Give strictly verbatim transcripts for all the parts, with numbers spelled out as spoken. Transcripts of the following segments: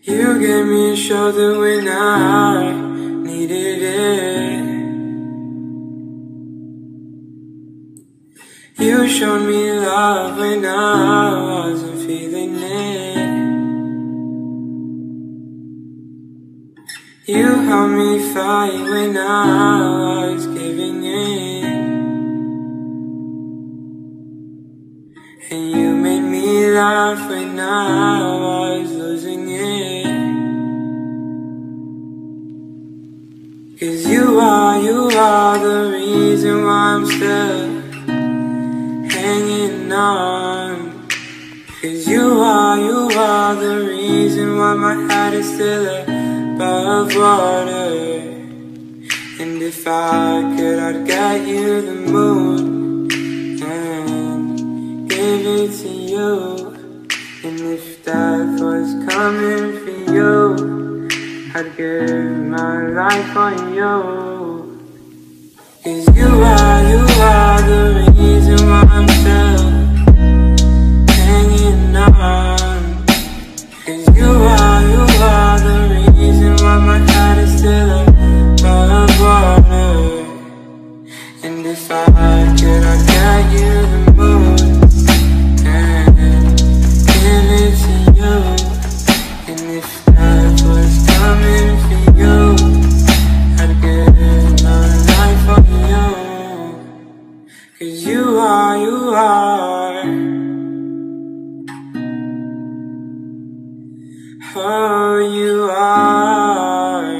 You gave me a shoulder when I needed it. You showed me love when I wasn't feeling it. You helped me fight when I was giving in. And you made me laugh when I was losing it. Cause you are, you are the reason why I'm still hanging on. Cause you are, you are the reason why my head is still above water. And if I could, I'd get you the moon and give it to you. And if death was coming for you, I'd give my life on you. Cause you are, you are the reason why I'm still hanging on. Cause you are, you are the reason why my head is still above water. And if I could, I'd get you the moon and give it to you. And if death was coming for you, I'd give my life on you. Cause you are, you are, oh you are,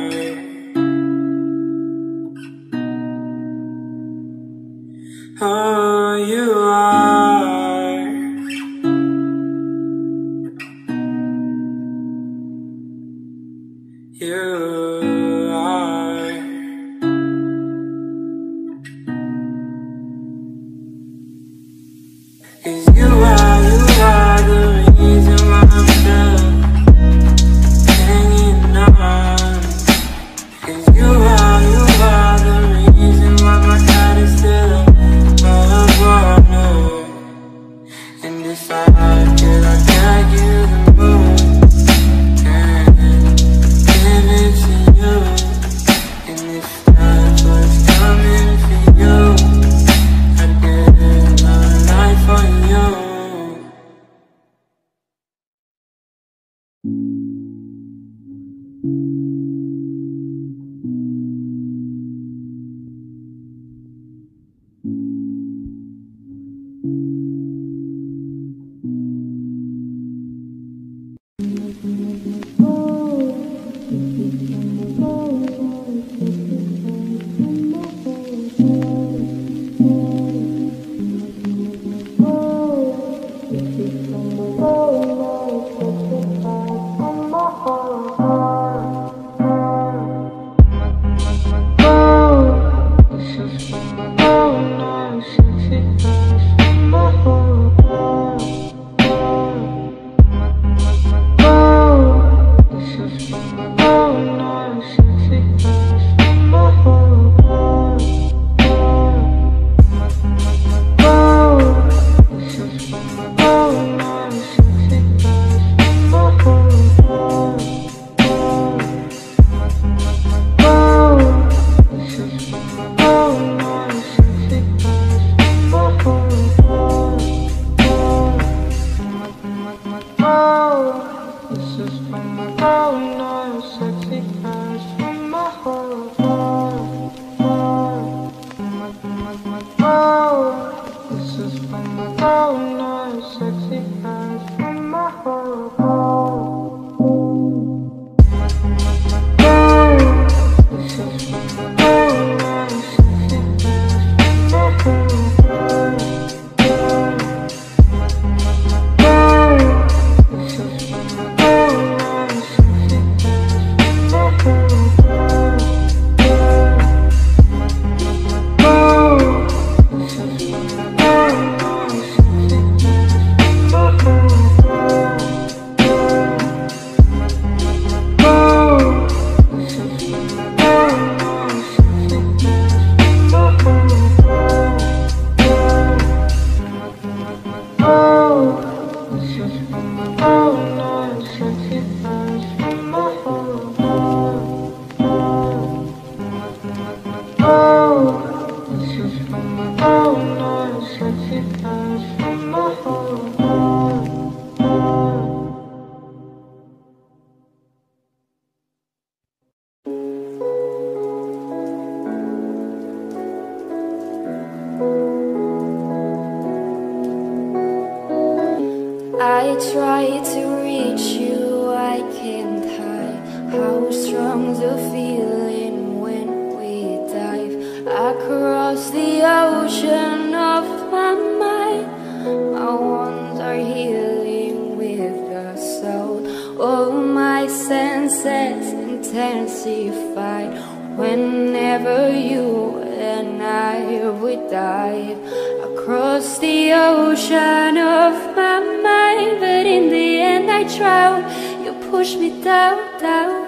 oh you are, you are. Cause you are, you are the reason why I'm still hanging on. Cause you are, you are the reason why my head is still above water. And if I could, I'd get you the moon and give it to you. And if death was coming for you, I'd give my life on you. Oh, this is from my own, sexy eyes. one's a feeling when we dive across the ocean of my mind. My wounds are healing with the soul. All my senses intensified whenever you and I would dive across the ocean of my mind. But in the end I drowned. You pushed me down, down.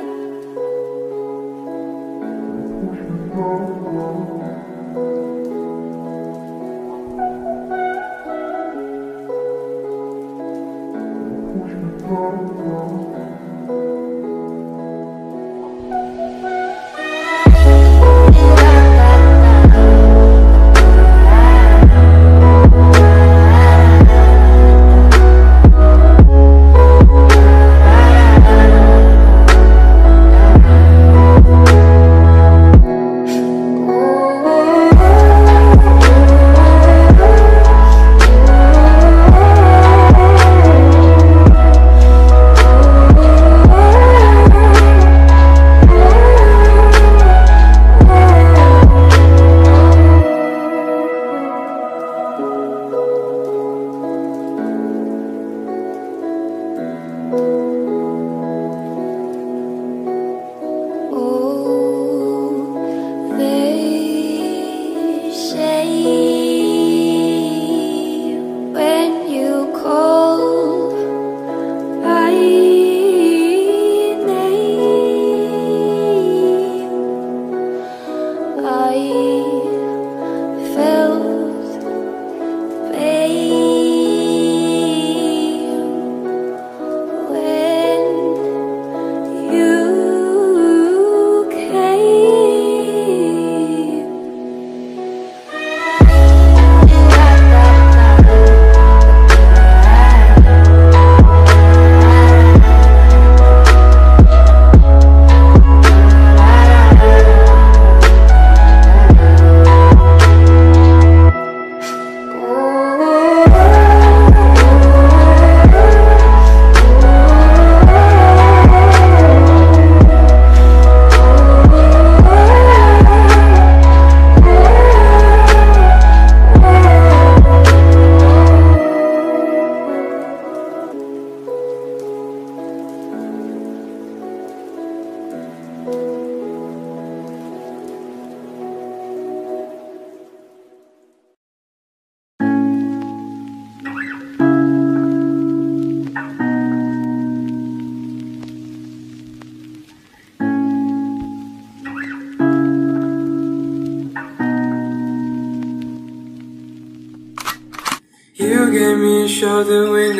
You gave me a shoulder when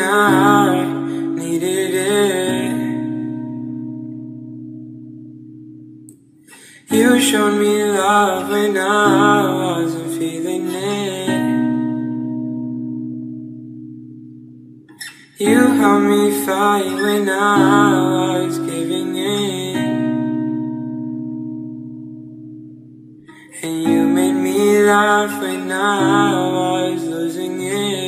I needed it. You showed me love when I wasn't feeling it. You helped me fight when I was giving in. And you made me laugh when I was losing it.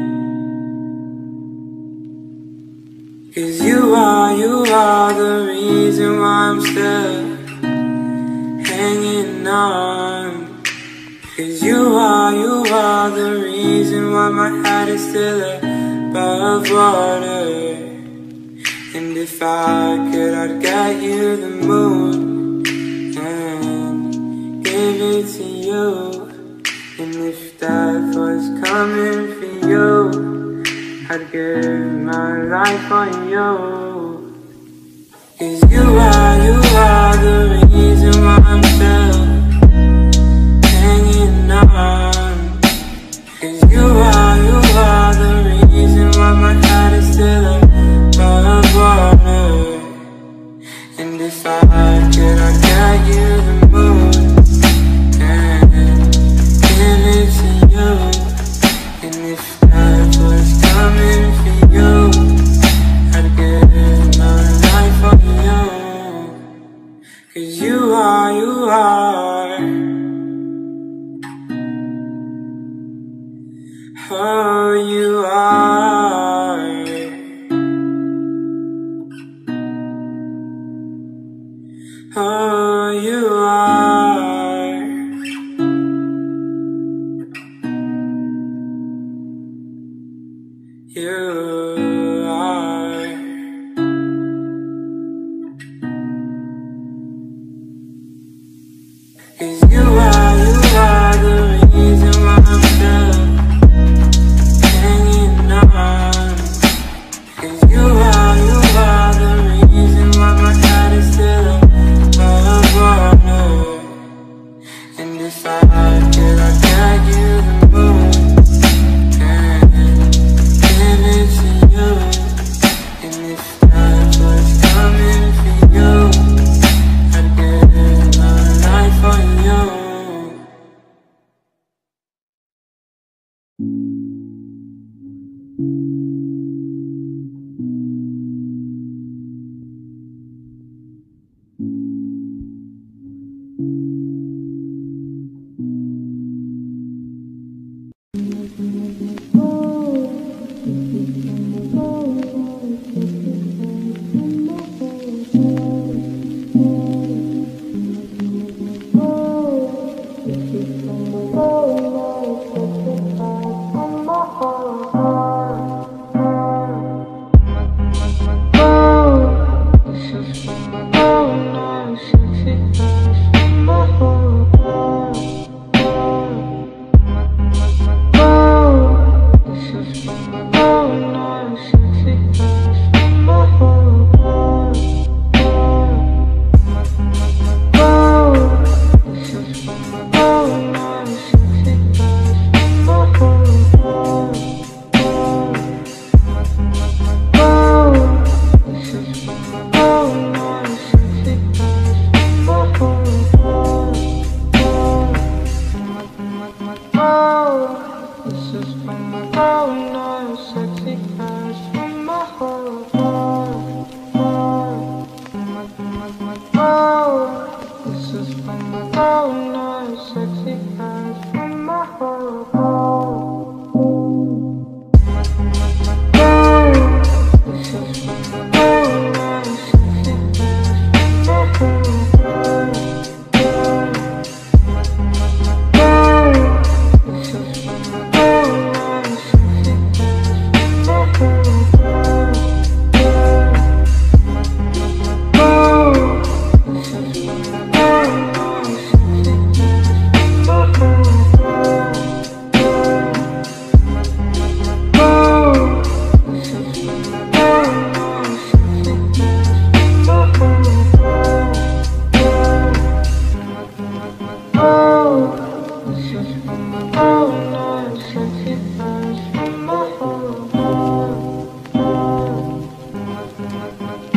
'Cause you are, you are the reason why I'm still hanging on. 'Cause you are, you are the reason why my head is still above water. And if I could, I'd get you the moon and give it to you. And if death was coming for you, I'd give my life on you. 'Cause you are, you are the reason why I'm still hanging on. 'Cause you are, you are the reason why my head is still above water. And if I could, I'd get you the moon and give it to you. And if death was coming for you, I'd give my life on you.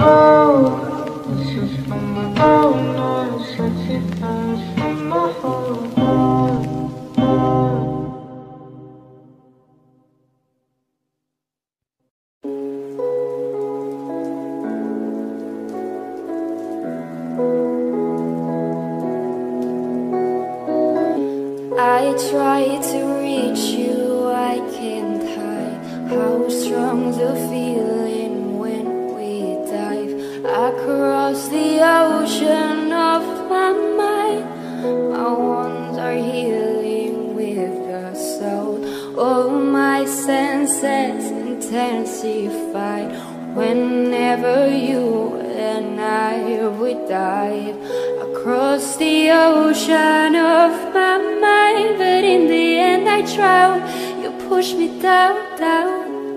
Oh, this is from my bonus, let's it dance from my heart. I try to reach you, I can't hide how strong the feeling when we dive across the ocean of my mind. My wounds are healing with the soul. All my senses intensified whenever you and I would dive across the ocean of my mind. But in the end I drown, you push me down, down.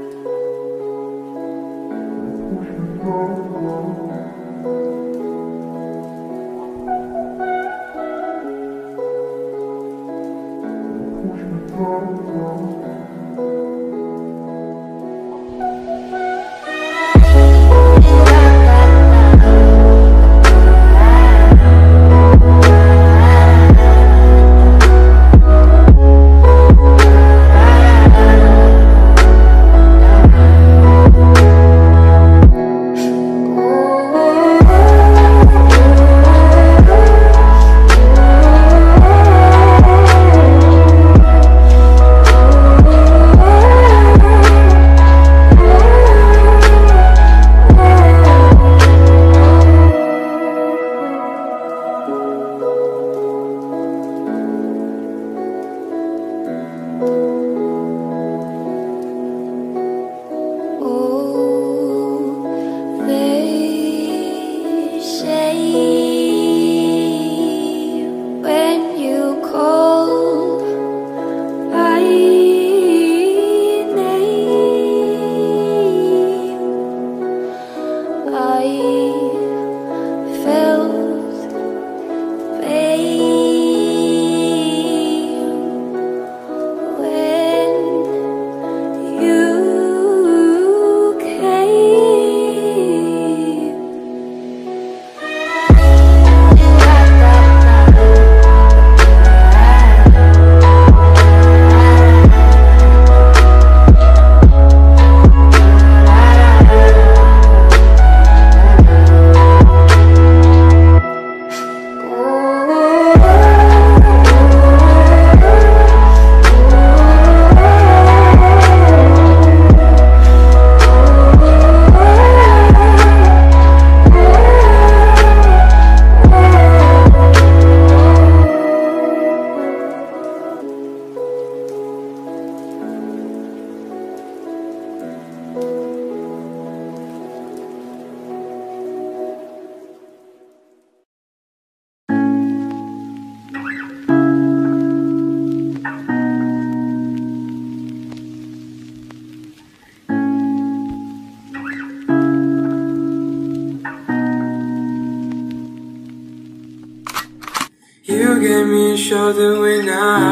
You gave me a shoulder when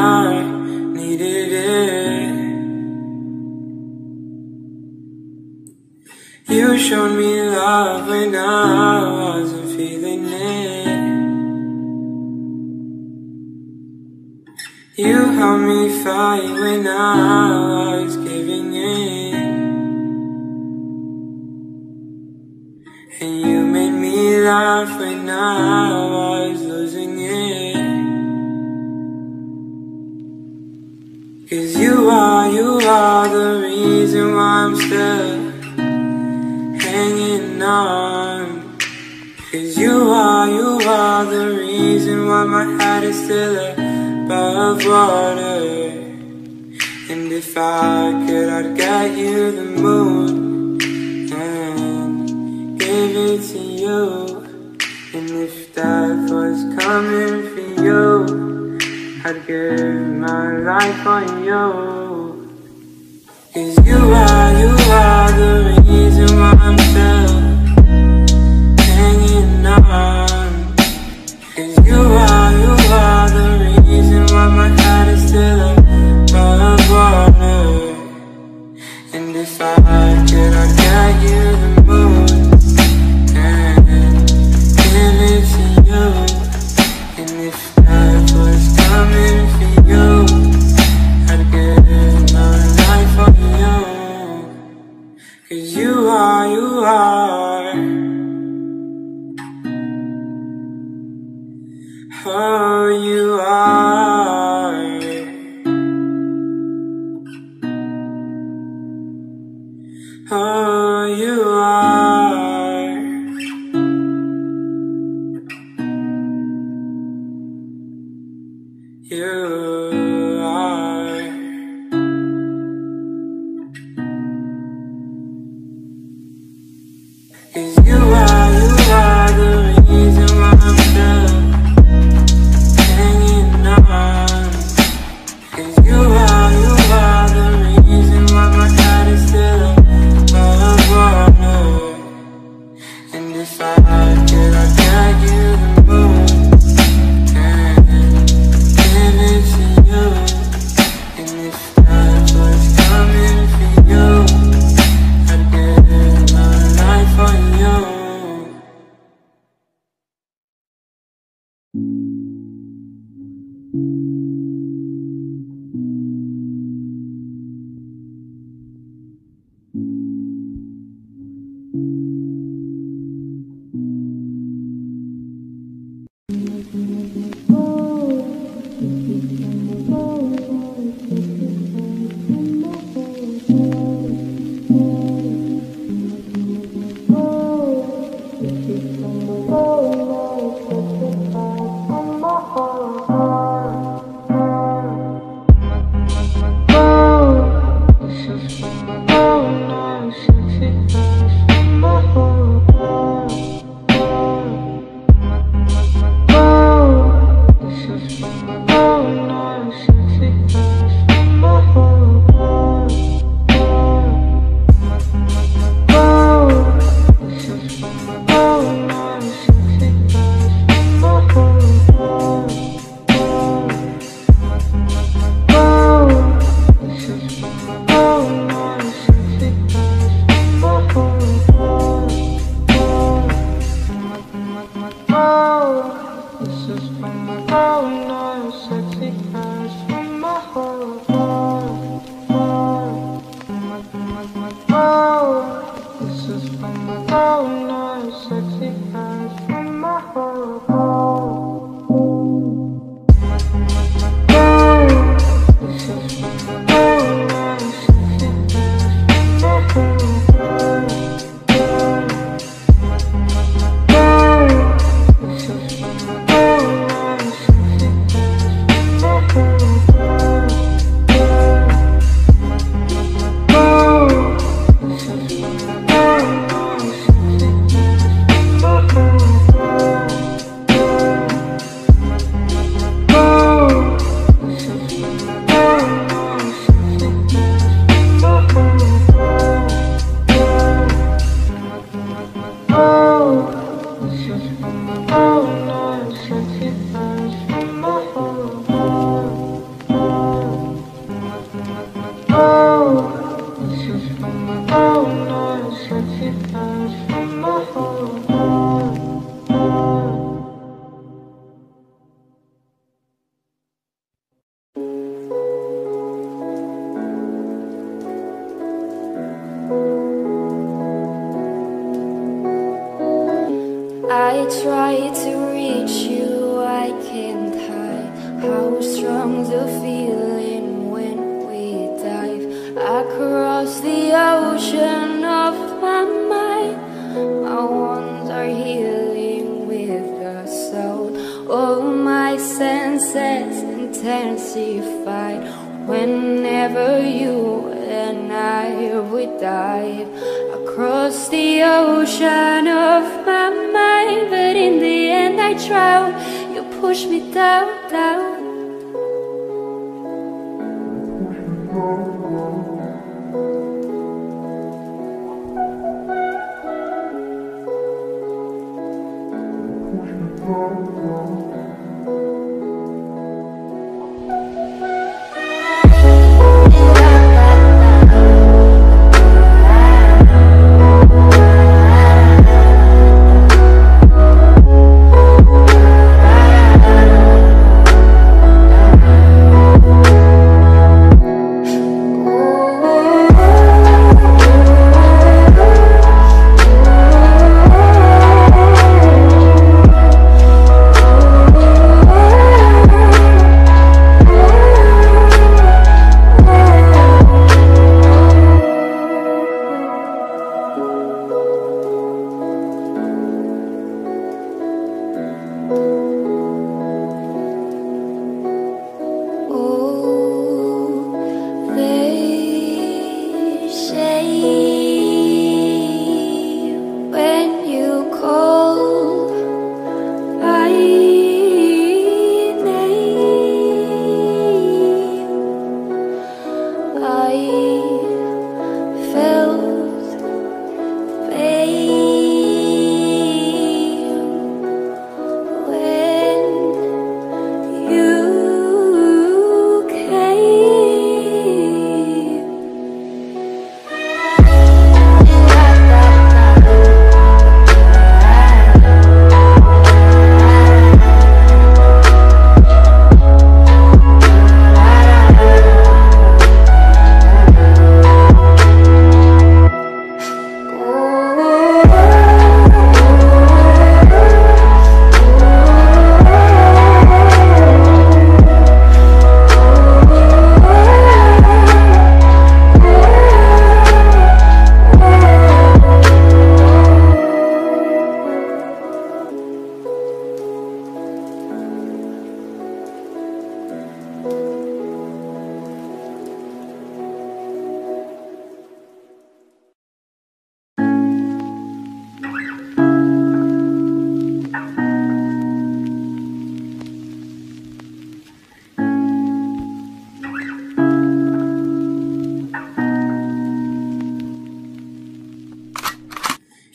I needed it. You showed me love when I wasn't feeling it. You helped me fight when I was giving in. And you made me laugh when I was losing it. 'Cause you are, you are the reason why I'm still hanging on. 'Cause you are, you are the reason why my head is still above water. And if I could, I'd get you the moon and give it to you. And if death was coming for you, I'd give my life on you. 'Cause you are, you are the reason why I'm still hanging on. 'Cause you are, you are the reason why my head is still above water. And if I could, I'd get you the moon 'Cause you are, you are the reason why I'm still hanging on. 'Cause you are, you are the reason why my heart is still above water. And if I could, I'd get you the moon and give it to you. And if that was coming for you, I'd give my life for you. I try to reach you, I can't hide how strong the feeling when we dive across the ocean of my mind. My wounds are healing with the soul. All my senses intensified whenever you and I would dive across the ocean of my mind. But in the end I drown, you push me down, down.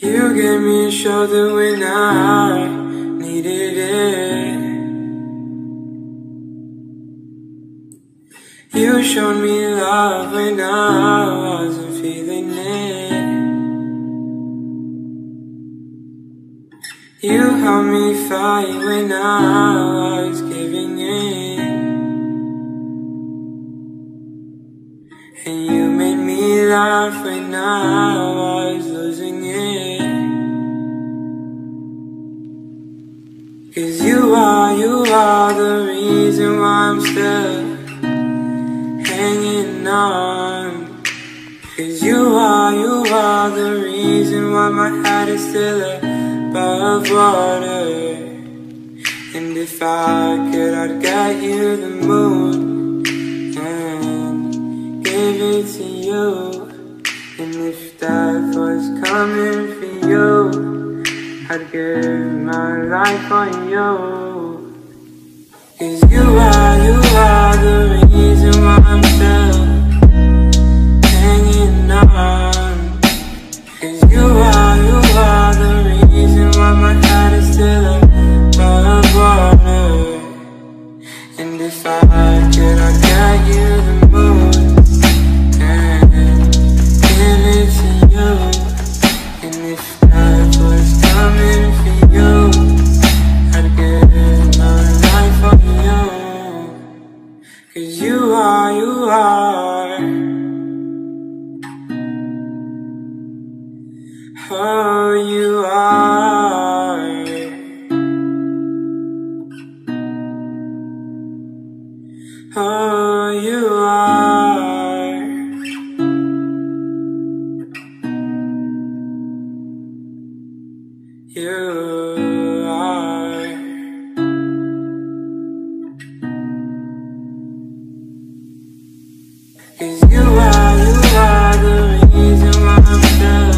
You gave me a shoulder when I needed it. You showed me love when I wasn't feeling it. You helped me fight when I was giving in. And you made me laugh when I was losing it. 'Cause you are, you are the reason why I'm still hanging on. 'Cause you are, you are the reason why my head is still above water. And if I could, I'd get you the moon and give it to you. And if death was coming for you, I'd give my life on you. 'Cause you are, you are the reason why I'm still hanging on. 'Cause you are, you are the reason why my head is still above water. And if I could, I'd get you the moon and give it to you. And if death was coming for you, I'd give my life for you. 'Cause you are, you are. Oh, you are. Oh, you are. You are. 'Cause you are, you are the reason why I'm still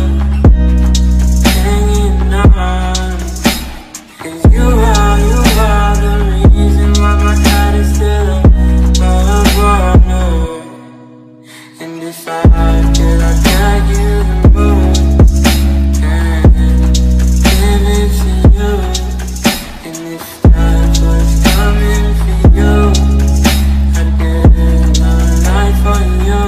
hanging on. 'Cause you are, you are the reason why my head is still above water. And if I could, I'd get you the moon and give it to you. And if that was coming for you, I'd give my life for you.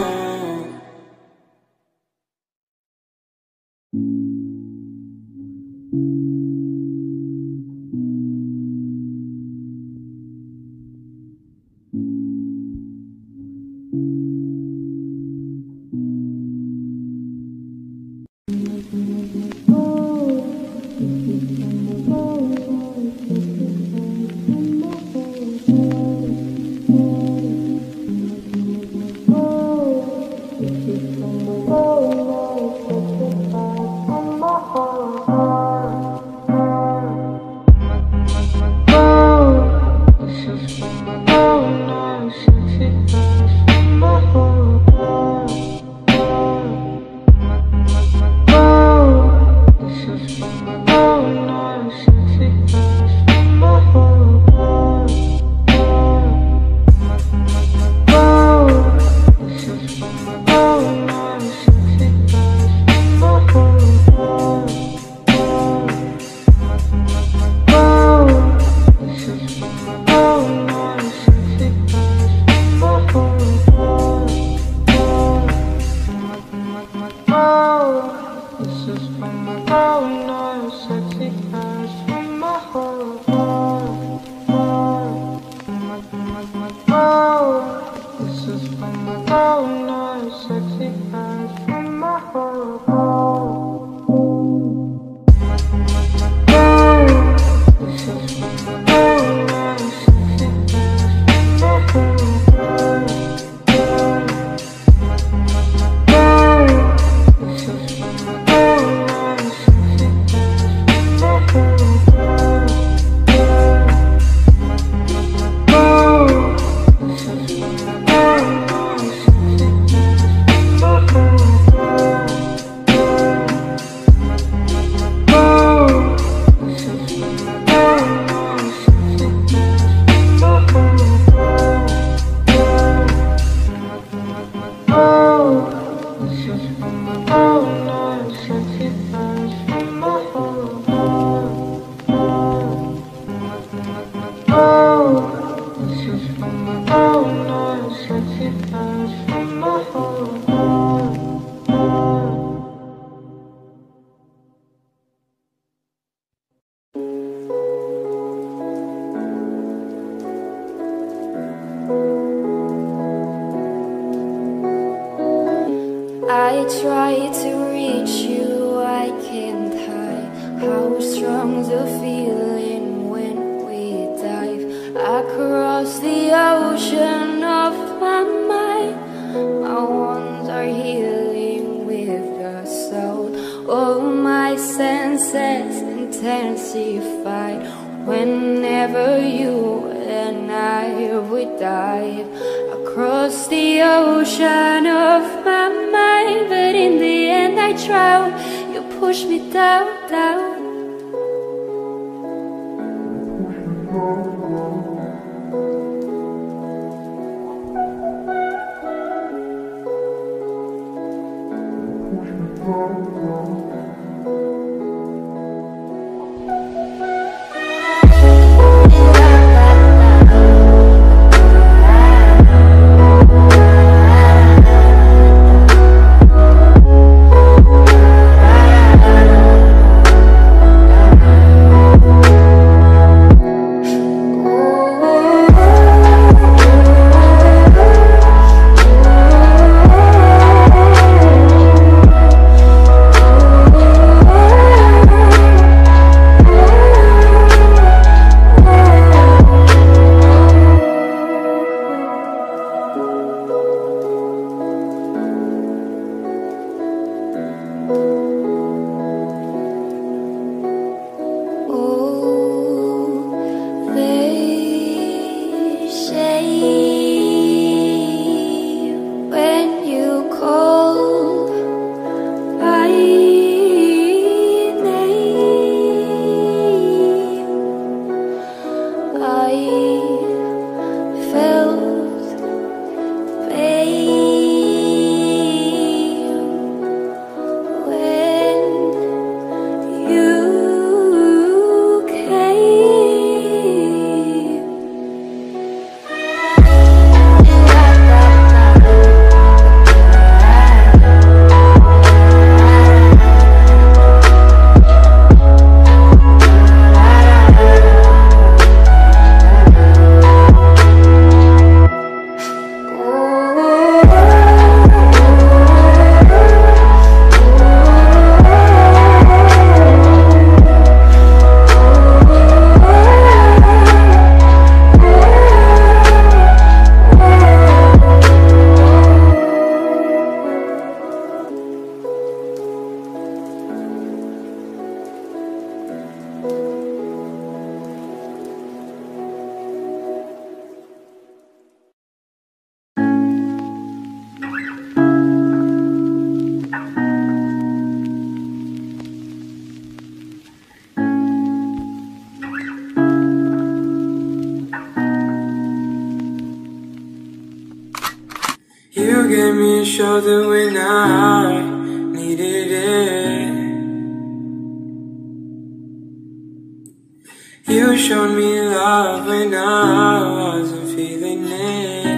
Oh, try to reach you, I can't hide how strong the feeling when we dive across the ocean of my mind. My wounds are healing with the soul. All my senses intensified whenever you and I would dive across the ocean of my mind. But in the end I drown, you push me down, down. You gave me a shoulder when I needed it. You showed me love when I wasn't feeling it.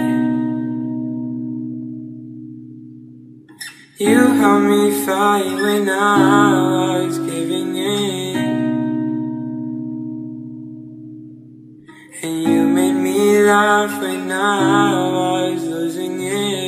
You helped me fight when I was giving in. And you made me laugh when I was losing it.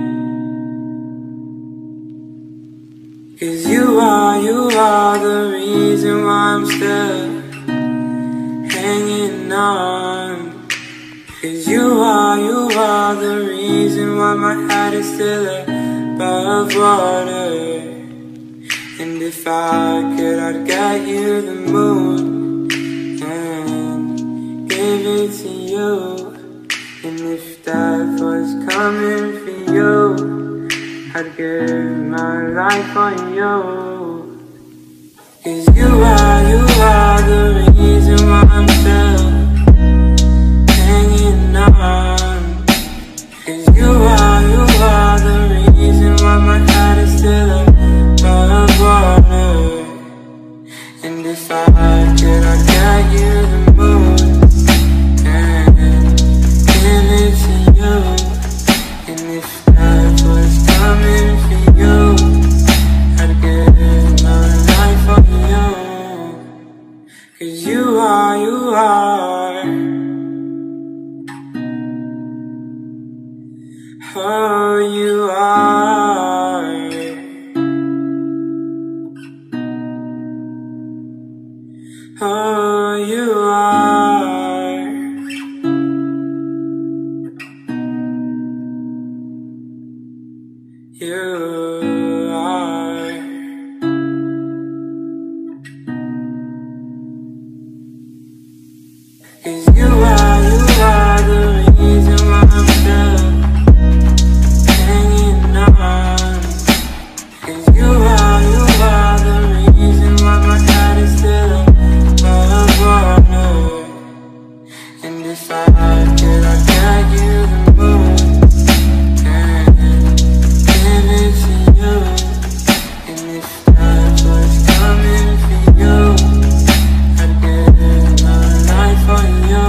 'Cause you are, you are the reason why I'm still hanging on. 'Cause you are, you are the reason why my head is still above water. And if I could, I'd get you the moon and give it to you. And if death was coming for you, I'd give my life on you. 'Cause you are, you are the reason why I'm still hanging on. 'Cause you are, you are the reason why my head is still above water. And if I could, I'd get you the moon and give it to you. And if death was coming for you, I'd give my life on you. 'Cause you are, you are. Oh, you are. Oh, you are. You are. 'Cause you are, you are the reason why I'm still hanging on. 'Cause you are, you are the reason why my head is still above water. And if I could, I'd get you the moon and give it to you. And if that was coming for you, I'd give my life for you.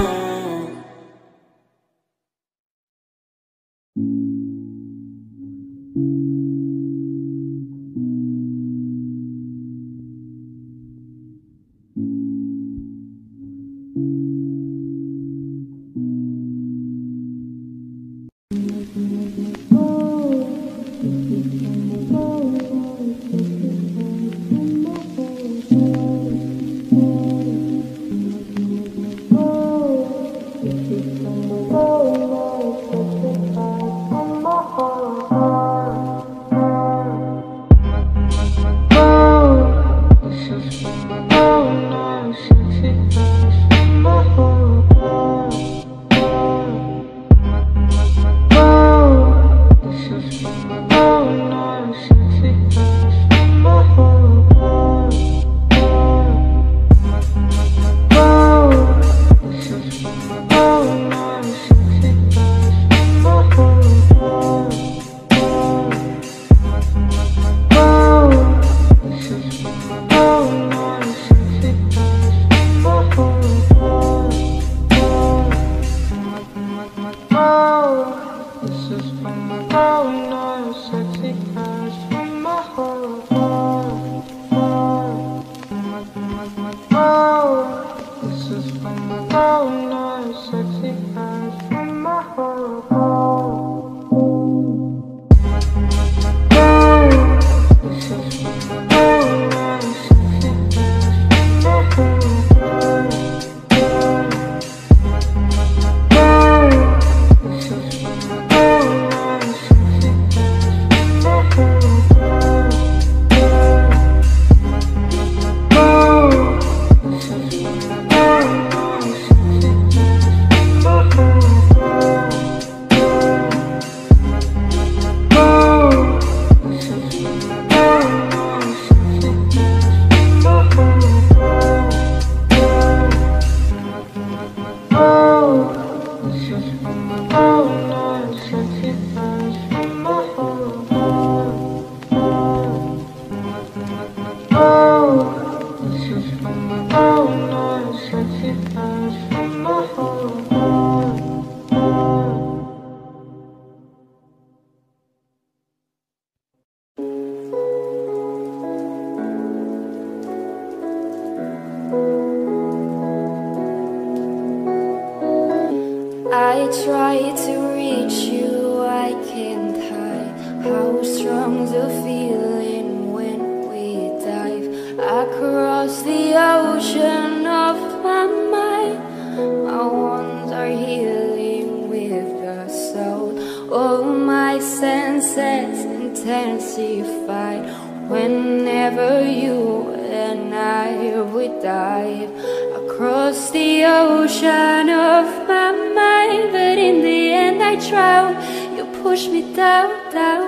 I try to reach you, I can't hide how strong the feeling when we dive across the ocean of my mind. My wounds are healing with the soul. All my senses intensified whenever you and I would dive across the ocean of my mind. But in the end I drown, you push me down, down.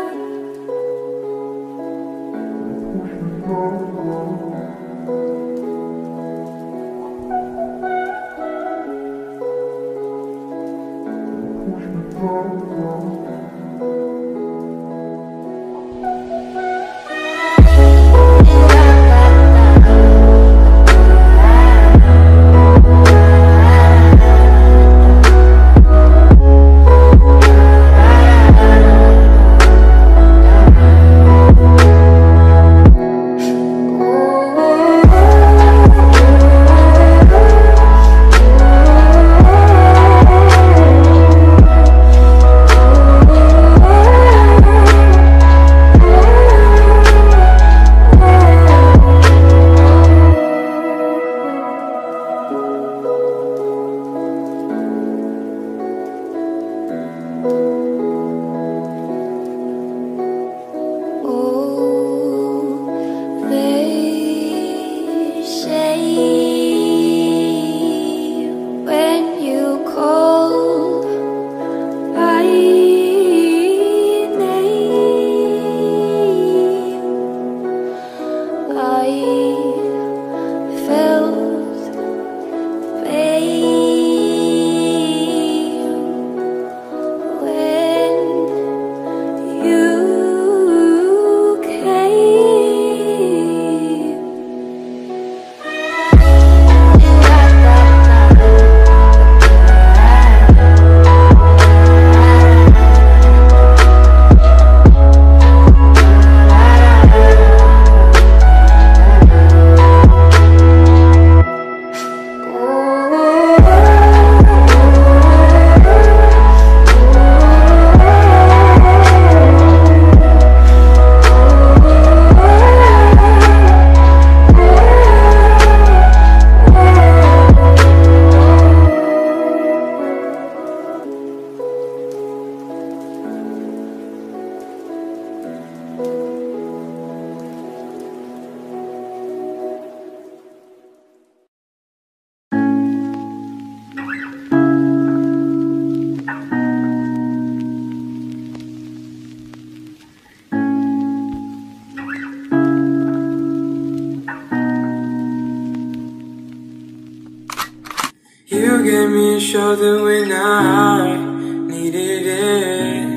You gave me a shoulder when I needed it.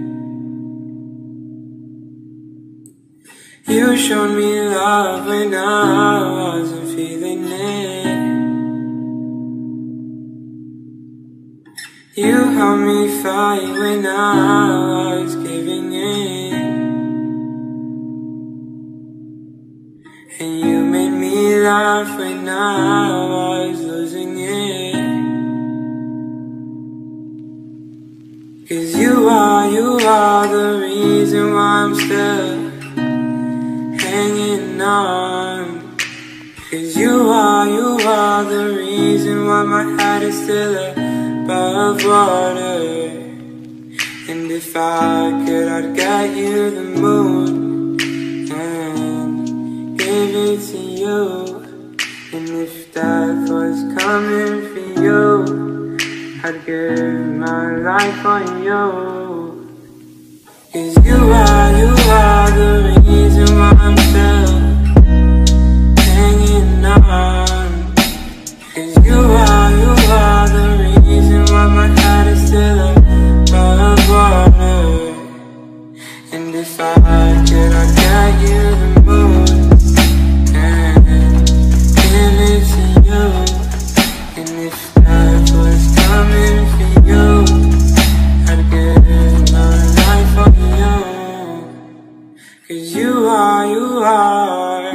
You showed me love when I wasn't feeling it. You helped me fight when I was giving in. And you made me laugh when I was losing it. 'Cause you are, you are the reason why I'm still hanging on. 'Cause you are, you are the reason why my head is still above water. And if I could, I'd get you the moon and give it to you. And if death was coming for you, I'd give my life on you. 'Cause you are, you are the reason why I'm still hanging on. 'Cause you are, you are the reason why my head is still above water. And if I could, I'd get you the moon and give it to you. And if death was coming for you, I'd give my life on you. 'Cause you are, you are,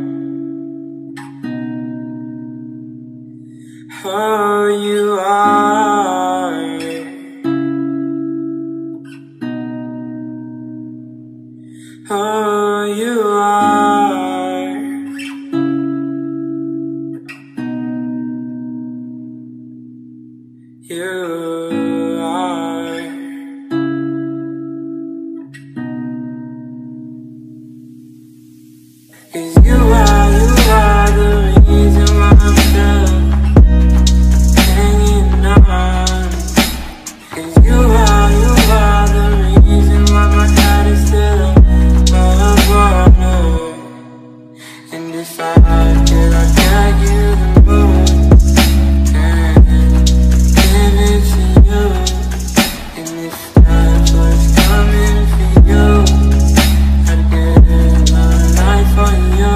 oh, you are, oh, you are, you are. 'Cause you are, you are the reason why I'm still hanging on. 'Cause you are, you are the reason why my head is still above water. And if I could, I'd get you the moon and give it to you. And if that was coming for you, I'd give my life on you.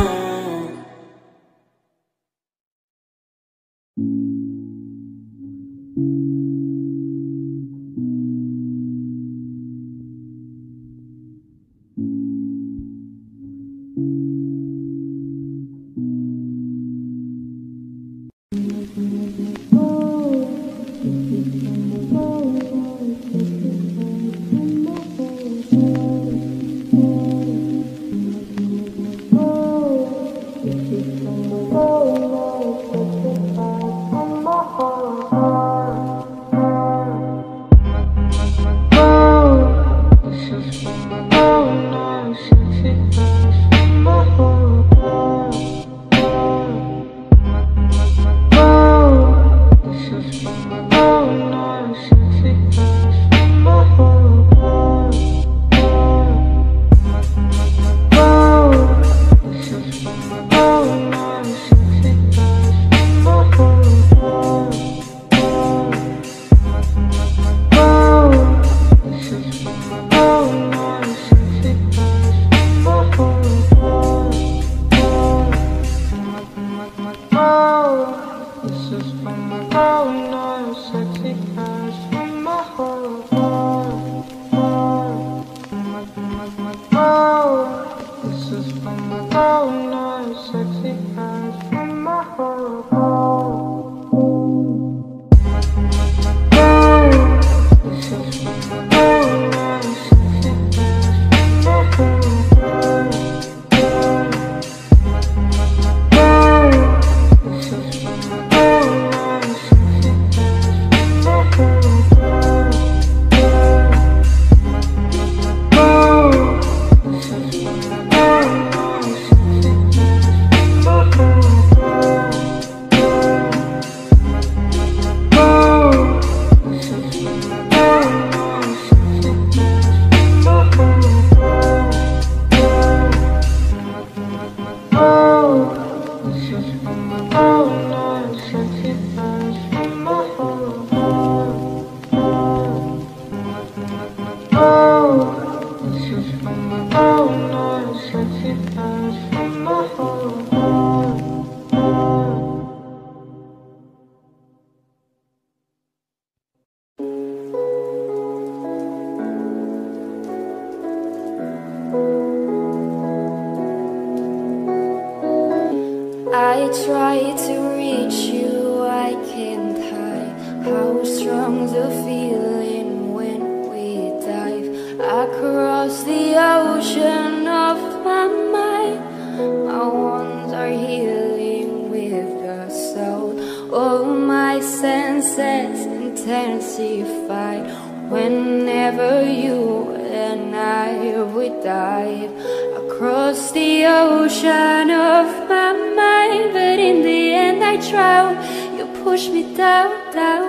try to reach you, I can't hide how strong the feeling when we dive across the ocean of my mind. My wounds are healing with the soul. All my senses intensified whenever you and I would dive across the ocean of my mind. But in the end I drown, you push me down, down.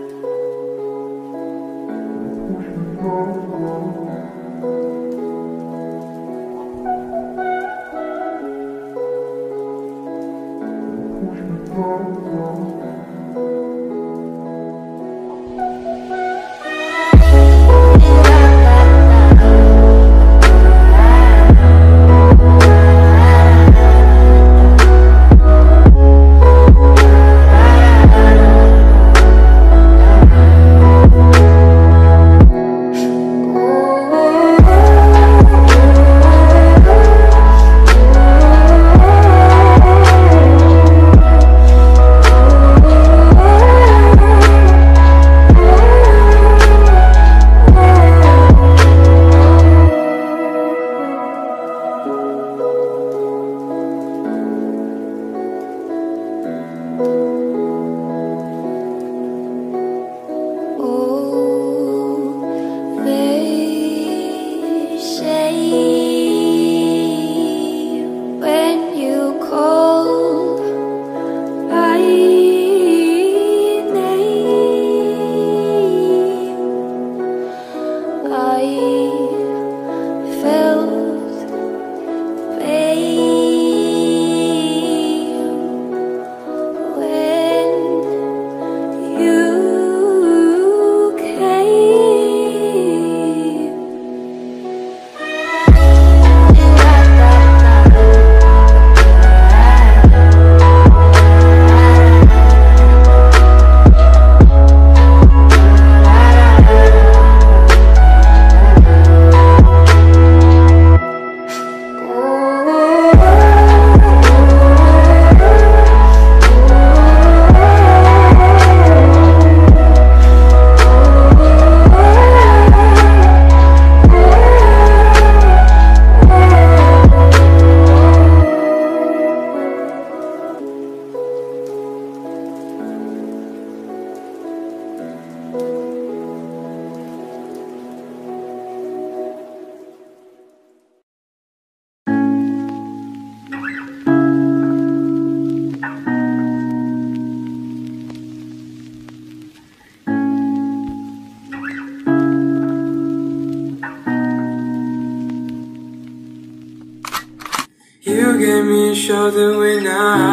You gave me a shoulder when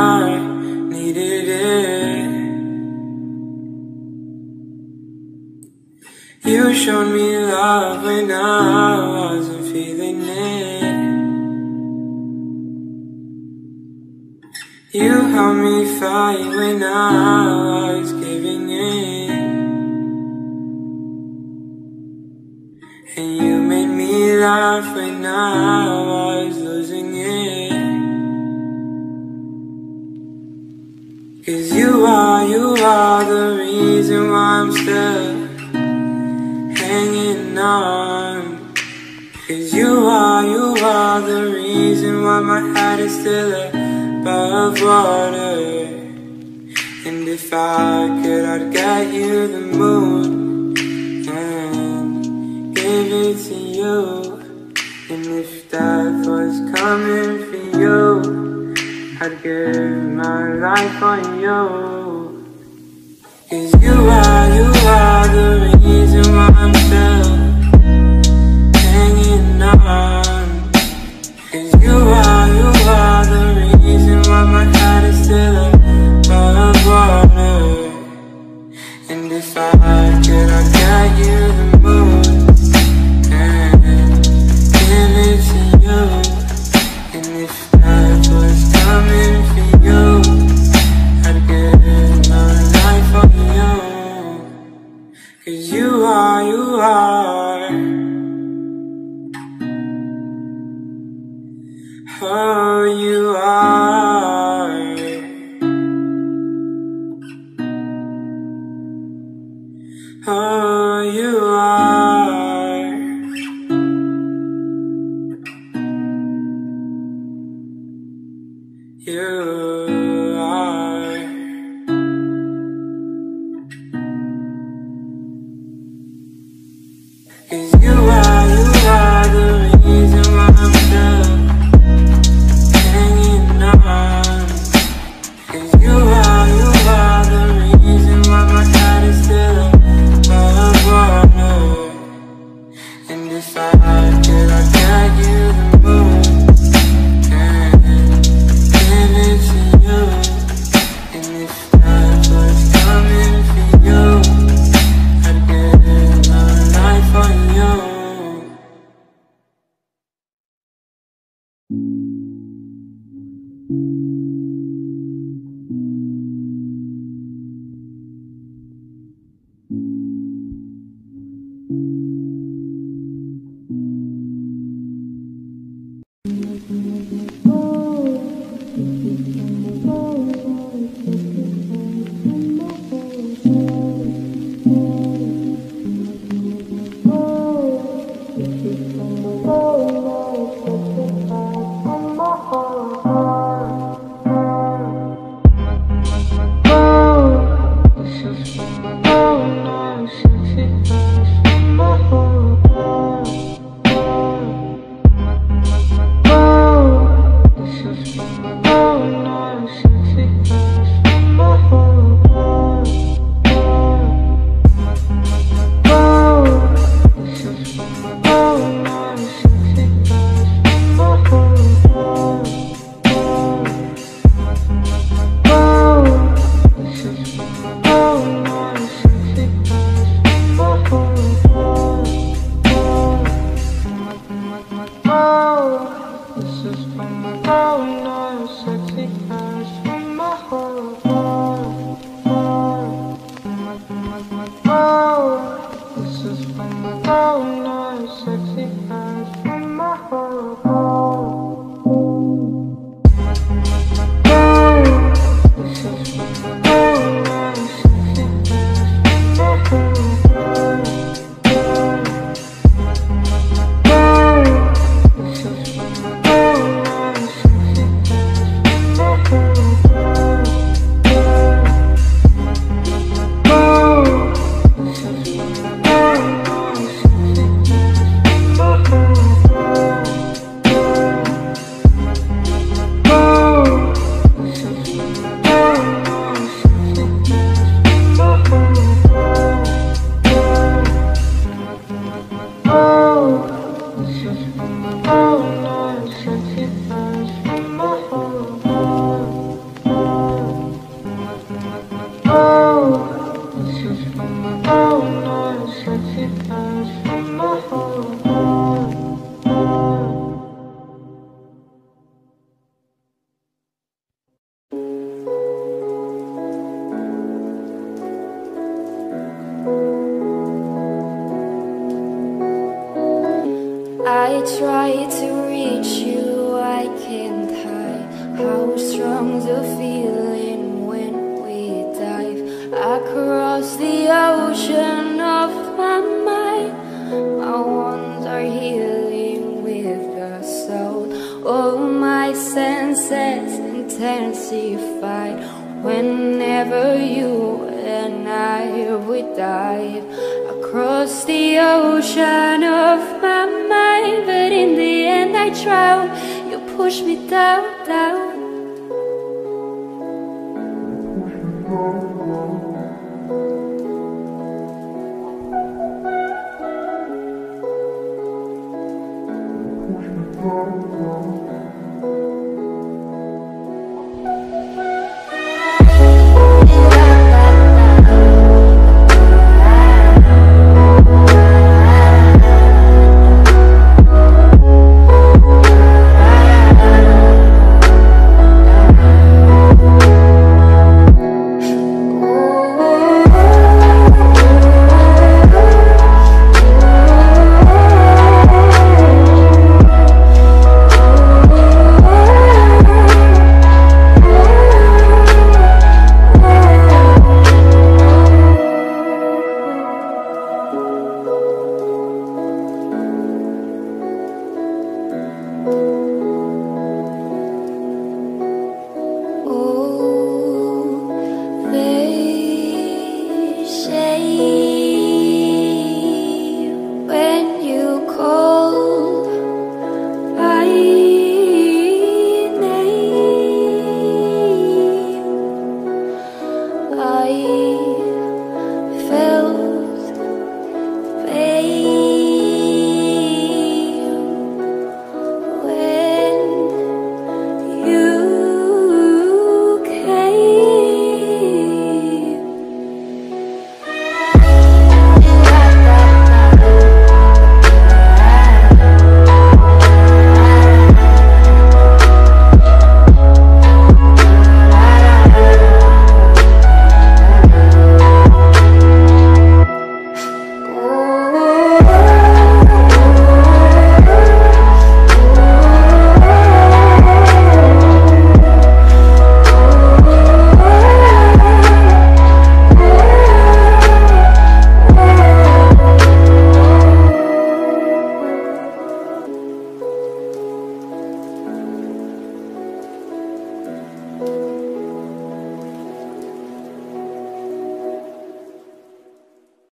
I needed it. You showed me love when I wasn't feeling it. You helped me fight when I was giving in. And you made me laugh when I was losing it. 'Cause you are, you are the reason why I'm still hanging on. 'Cause you are, you are the reason why my head is still above water. And if I could, I'd get you the moon and give it to you. And if death was coming for you, I'd give my life on you. 'Cause you are, you are the reason why I'm still hanging on. 'Cause you are, you are the reason why my head is still above water. And if I could, I'd get you the moon and give it to you. And if death was coming for you, I'd give my life on you. 'Cause you are, you are. Oh, you are. Oh, you are. You are. 'Cause you are, you are the reason why I'm still hanging on. 'Cause you are, you are the reason why my head is still above water. And if I could, I'd get you the moon and give it to you. And if that was coming for you, I'd give my life for you. I try to reach you, I can't hide how strong the feeling when we dive across the ocean of my mind. My wounds are healing with the soul. All my senses intensified whenever you and I would dive across the ocean of my mind. But in the end I drown, you push me down, down. light.